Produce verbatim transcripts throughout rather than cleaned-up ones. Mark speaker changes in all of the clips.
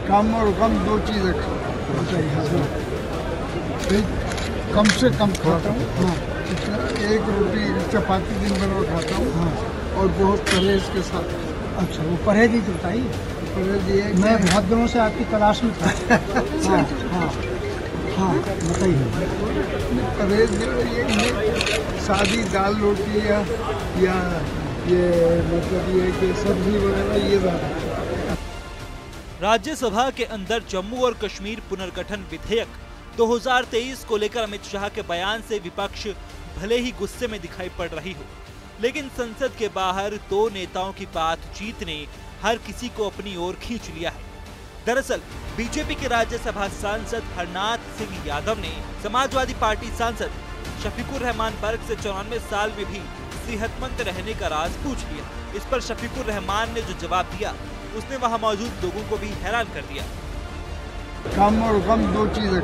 Speaker 1: कम और कम दो चीज़ें कम से कम खाता हूँ। हाँ, एक रोटी चपाती दिन भर में खाता हूँ। हाँ, और बहुत परहेज के साथ।
Speaker 2: अच्छा, वो परहेज ही तो बताइए।
Speaker 1: परहेज ये
Speaker 2: मैं बहुत दिनों से आपकी तलाश में था। हाँ हाँ हाँ, बताइए।
Speaker 1: परहेज जो ये, ये सादी दाल रोटी या या ये मतलब ये कि सब्जी वगैरह ये ज़्यादा।
Speaker 3: राज्यसभा के अंदर जम्मू और कश्मीर पुनर्गठन विधेयक दो हज़ार तेईस को लेकर अमित शाह के बयान से विपक्ष भले ही गुस्से में दिखाई पड़ रही हो, लेकिन संसद के बाहर दो नेताओं की बातचीत ने हर किसी को अपनी ओर खींच लिया है। दरअसल बीजेपी के राज्यसभा सांसद हरनाथ सिंह यादव ने समाजवादी पार्टी सांसद शफीकुर रहमान बर्क से चौरानवे साल में भी सेहतमंद रहने का राज पूछ लिया। इस पर शफीकुर रहमान ने जो जवाब दिया, उसने वहां मौजूद लोगों को भी हैरान कर दिया।
Speaker 1: कम और कम दो चीज़ें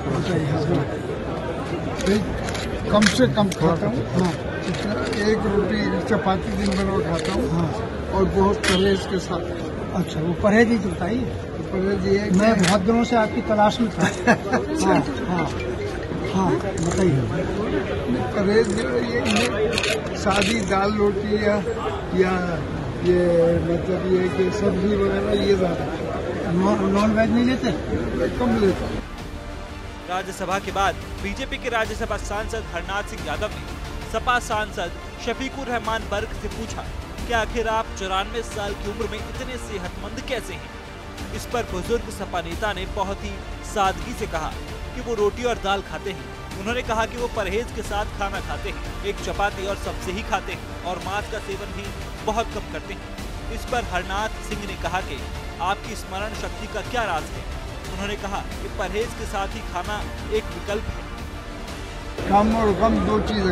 Speaker 1: कम से कम खाता हूँ। हाँ, एक रोटी चपाती दिन भर में खाता हूँ। हाँ, और बहुत परहेज के साथ।
Speaker 2: अच्छा, वो परहेज ही तो बताइए।
Speaker 1: परहेज ये
Speaker 2: मैं बहुत दिनों से आपकी तलाश में था। हाँ हाँ हाँ, बताइए।
Speaker 1: परहेज जो ये, ये सादी दाल रोटी या या ये मतलब ये कि सब्जी वगैरह ये ज़्यादा।
Speaker 2: नॉन वेज नहीं लेते?
Speaker 1: कम लेता हूँ।
Speaker 3: राज्यसभा के बाद बीजेपी के राज्यसभा सांसद हरनाथ सिंह यादव ने सपा सांसद शफीकुर रहमान बर्क से पूछा कि आखिर आप चौरानवे साल की उम्र में इतने सेहतमंद कैसे हैं। इस पर बुजुर्ग सपा नेता ने बहुत ही सादगी से कहा कि वो रोटी और दाल खाते हैं। उन्होंने कहा कि वो परहेज के साथ खाना खाते हैं, एक चपाती और सबसे ही खाते हैं और मांस का सेवन भी बहुत कम करते हैं। इस पर हरनाथ सिंह ने कहा कि आपकी स्मरण शक्ति का क्या राज है। उन्होंने कहा कि परहेज के साथ ही खाना एक विकल्प है।
Speaker 1: कम और कम दो चीज़ें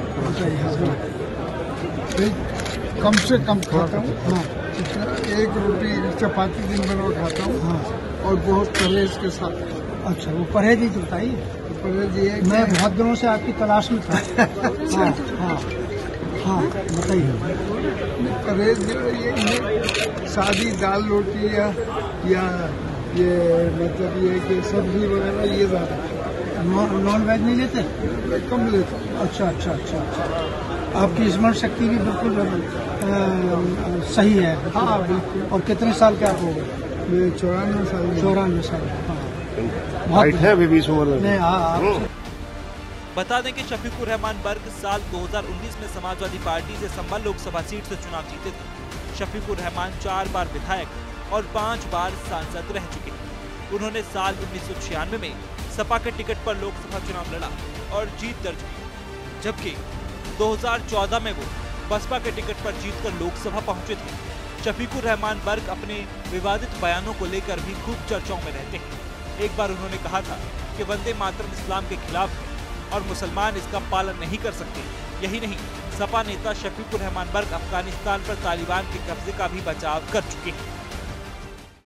Speaker 1: कम से कम खाता हूँ। हाँ, एक रोटी चपाती दिन भर में खाता हूँ। हाँ, और बहुत परहेज के साथ।
Speaker 2: अच्छा, वो परहेज ही तो बताइए।
Speaker 1: परहेज ये
Speaker 2: मैं बहुत दिनों से आपकी तलाश में था। हाँ हाँ हाँ, बताइए।
Speaker 1: परहेज जो ये, ये सादी दाल रोटी या या ये मतलब ये कि सब्जी वगैरह ये ज़्यादा।
Speaker 2: नॉन वेज नहीं लेते?
Speaker 1: कम लेता हूँ।
Speaker 2: अच्छा अच्छा अच्छा अच्छा, आपकी स्मरण शक्ति भी बिल्कुल आ, सही है।
Speaker 1: हाँ बिल्कुल।
Speaker 2: और कितने साल के आप हो गए?
Speaker 1: मैं चौरानवे साल
Speaker 2: चौरानवे साल। हाँ,
Speaker 4: हाइट है अभी बीस उम्र
Speaker 2: नहीं। हाँ,
Speaker 3: बता दें कि शफीकुर रहमान बर्क साल दो हज़ार उन्नीस में समाजवादी पार्टी से संभल लोकसभा सीट से चुनाव जीते थे। शफीकुर रहमान चार बार विधायक और पांच बार सांसद रह चुके हैं। उन्होंने साल उन्नीस सौ छियानवे में सपा के टिकट पर लोकसभा चुनाव लड़ा और जीत दर्ज की, जबकि दो हज़ार चौदह में वो बसपा के टिकट पर जीतकर लोकसभा पहुंचे थे। शफीकुर रहमान बर्क अपने विवादित बयानों को लेकर भी खूब चर्चाओं में रहते हैं। एक बार उन्होंने कहा था कि वंदे मातरम इस्लाम के खिलाफ है और मुसलमान इसका पालन नहीं कर सकते। यही नहीं, सपा नेता शफीकुर रहमान बर्क अफगानिस्तान पर तालिबान के कब्जे का भी बचाव कर चुके हैं।